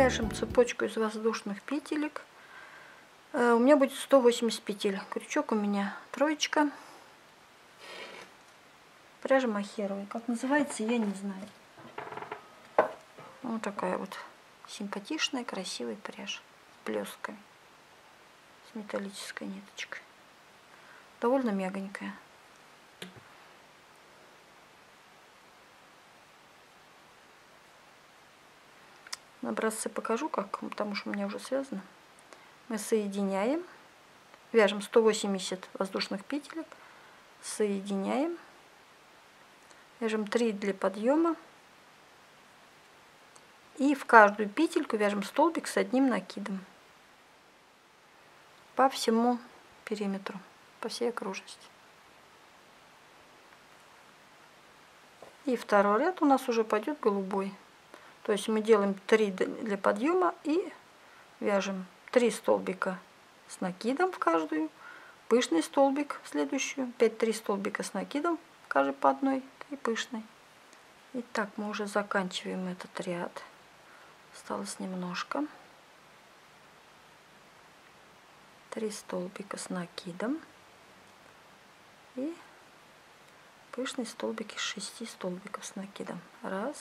вяжем цепочку из воздушных петелек. У меня будет 180 петель. Крючок у меня троечка. Пряжа мохеровая. Как называется, я не знаю. Вот такая вот симпатичная, красивая пряжа. С блесками. С металлической ниточкой. Довольно мягонькая. На образце покажу, как, потому что у меня уже связано. Мы соединяем, вяжем 180 воздушных петелек, соединяем, вяжем 3 для подъема и в каждую петельку вяжем столбик с одним накидом по всему периметру, по всей окружности. И второй ряд у нас уже пойдет голубой. То есть мы делаем 3 для подъема и вяжем 3 столбика с накидом в каждую, пышный столбик в следующую, опять 3 столбика с накидом, каждый по одной и пышный. Итак, мы уже заканчиваем этот ряд. Осталось немножко. 3 столбика с накидом и пышный столбик из 6 столбиков с накидом. 1,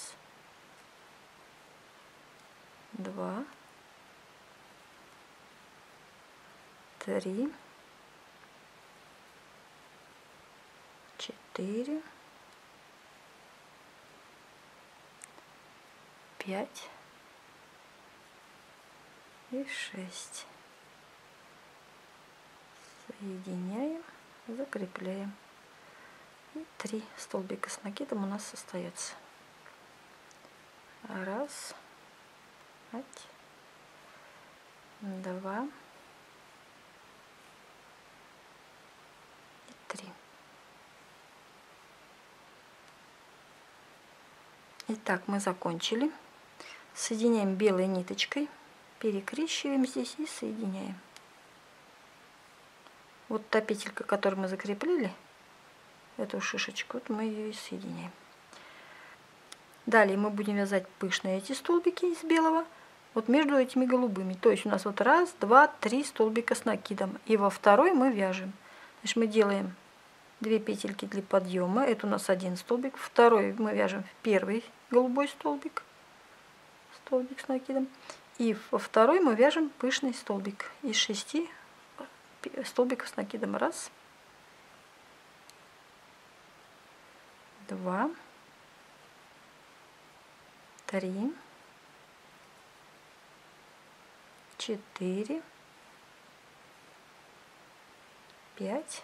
2, 3, 4, 5 и 6. Соединяем, закрепляем. И 3 столбика с накидом у нас остается. 1, 2 и 3. Итак, мы закончили. Соединяем белой ниточкой, перекрещиваем здесь и соединяем. Вот та петелька, которую мы закрепили, эту шишечку, вот мы ее и соединяем. Далее мы будем вязать пышные эти столбики из белого вот между этими голубыми. То есть у нас вот 1, 2, 3 столбика с накидом. И во второй мы вяжем. Значит, мы делаем 2 петельки для подъема. Это у нас 1 столбик. Второй мы вяжем в первый голубой столбик. Столбик с накидом. И во второй мы вяжем пышный столбик из 6 столбиков с накидом. 1, 2, 3, 4, 5,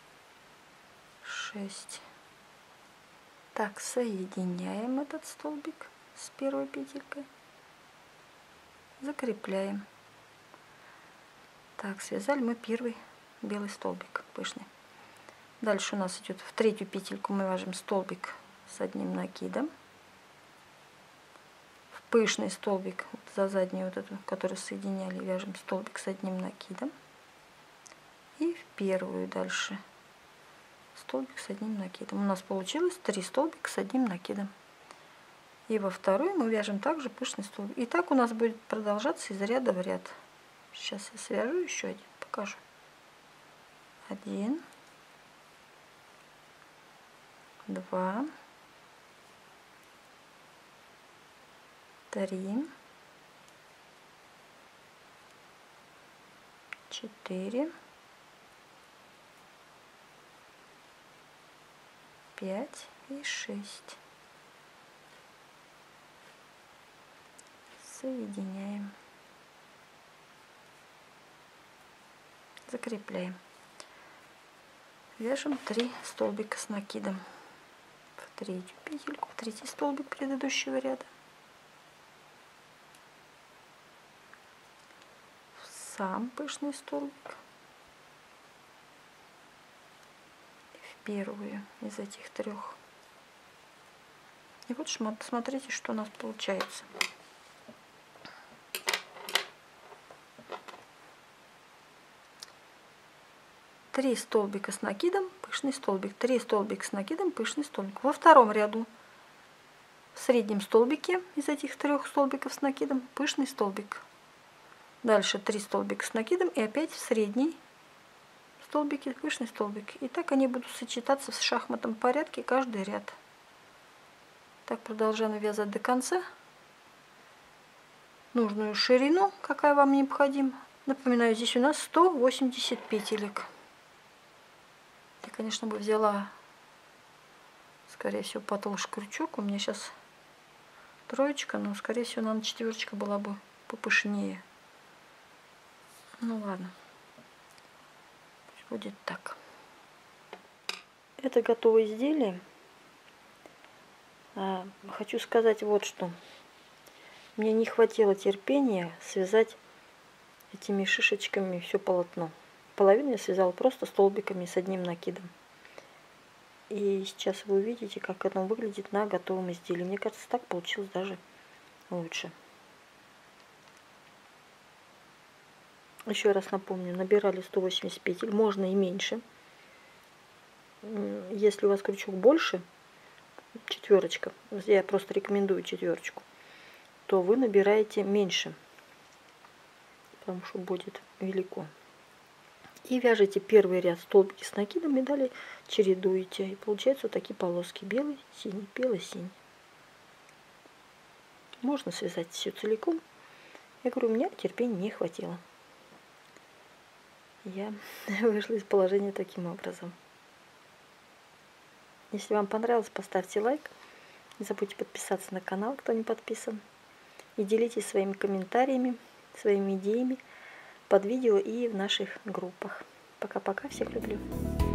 6. Так, соединяем этот столбик с первой петелькой, закрепляем. Так, связали мы первый белый столбик пышный. Дальше у нас идет в третью петельку мы вяжем столбик с одним накидом. В пышный столбик вот за заднюю вот эту, которую соединяли, вяжем столбик с одним накидом. И в первую дальше столбик с одним накидом. У нас получилось 3 столбика с одним накидом. И во вторую мы вяжем также пышный столбик. И так у нас будет продолжаться из ряда в ряд. Сейчас я свяжу еще один, покажу. 1, 2, 3, 4, 5 и 6. Соединяем. Закрепляем. Вяжем 3 столбика с накидом в третью петельку, в третий столбик предыдущего ряда, в сам пышный столбик и в первую из этих 3. И вот смотрите, что у нас получается. Три столбика с накидом, пышный столбик, 3 столбика с накидом, пышный столбик. Во втором ряду среднем столбике из этих 3 столбиков с накидом пышный столбик. Дальше 3 столбика с накидом и опять в средний столбик и пышный столбик. И так они будут сочетаться в шахматном порядке каждый ряд. Так продолжаем вязать до конца. Нужную ширину, какая вам необходима. Напоминаю, здесь у нас 180 петелек. Я, конечно, бы взяла, скорее всего, потолще крючок. У меня сейчас 3, но, скорее всего, наверное, 4 была бы попышнее. Ну ладно, будет так. Это готовое изделие. Хочу сказать вот что. Мне не хватило терпения связать этими шишечками все полотно. Половину я связала просто столбиками с одним накидом. И сейчас вы увидите, как оно выглядит на готовом изделии. Мне кажется, так получилось даже лучше. Еще раз напомню, набирали 180 петель, можно и меньше. Если у вас крючок больше, 4, я просто рекомендую 4, то вы набираете меньше, потому что будет велико. И вяжете первый ряд столбики с накидом и далее чередуете. И получаются вот такие полоски: белый, синий, белый, синий. Можно связать все целиком. Я говорю, у меня терпения не хватило. Я вышла из положения таким образом. Если вам понравилось, поставьте лайк. Не забудьте подписаться на канал, кто не подписан. И делитесь своими комментариями, своими идеями под видео и в наших группах. Пока-пока, всех люблю.